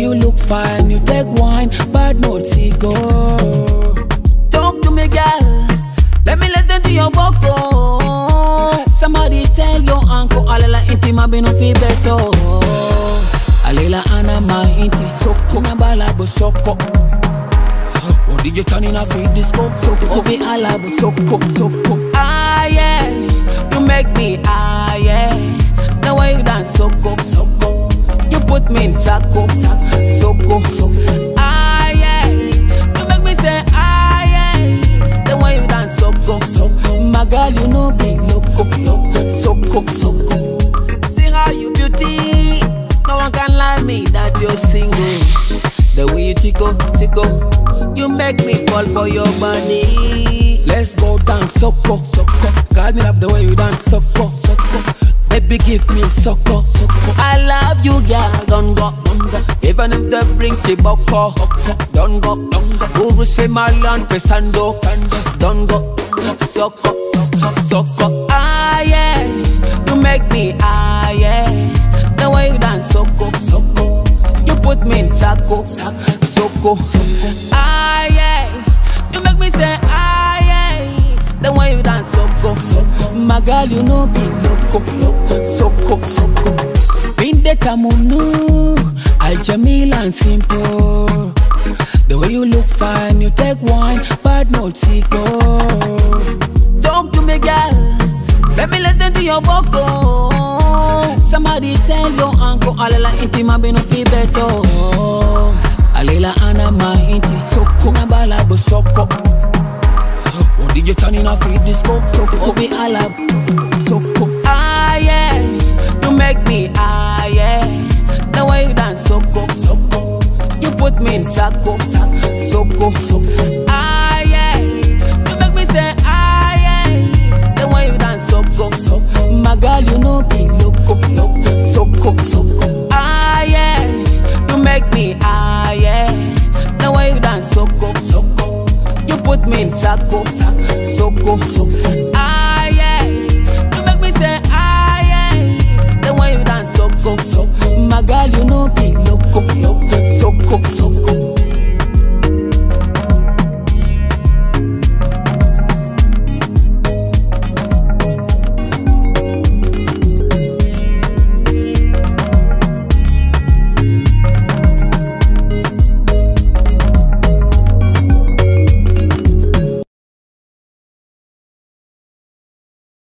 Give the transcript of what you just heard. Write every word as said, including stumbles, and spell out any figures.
you look fine, you take wine, bad notes go. Talk to me, girl. Let me listen to your vocal. Somebody tell your uncle, Alela inti mabino fi beto. Alela ana ma inti, soko na bala bu soko. Oh, did you turn in a feed disco? Oh, be ala bu soko, soko. Ah yeah, you make me ah yeah. The way you dance soko, soko. You put me in sako, soko, soko. Ah yeah, you make me say ah yeah. The way you dance soko, soko. My girl, you know be loco, loco, soko, soko. See how you beauty. No one can lie me that you're single. The way you tickle, tickle. You make me fall for your body. Let's go dance, soko, soko. God, me love the way you dance, soko, soko. Baby, give me soko, soko. I love you, girl. Don't go, don't go. Even if they bring the boko, don't go, don't go. Urus fe Marlon fe Sando, don't go, soko, soko. Ah yeah, you make me ah yeah. The way you dance, soko, soko. You put me in sako, soko, soko. Ah yeah, you make me say ah yeah. The way you dance, soko, soko. My girl, you know be loco, loco, soko, soko. Binde tamunu, al jamil and simple. The way you look fine, you take wine, bad notes go. Talk to me, girl. Let me listen to your vocal. Somebody tell your uncle, Alela inti mabino fi beto. Alela ana ma inti, soko na bala bu soko. Oh, did you turn in a feed disco? Oh, be ala soko. Ah yeah, you make me ah yeah. The way you dance soko, soko. You put me in sako, soko, soko. Ah yeah, you make me say ah yeah. The way you dance soko, soko. My girl, you know be loco, loco, soko, soko. Ah yeah, you make me ah yeah. The way you dance soko, soko. You put me in sako, soko, soko. Ah yeah, you make me say ah yeah. The way you dance soko, soko. My girl, you know be loco, loco, soko, soko.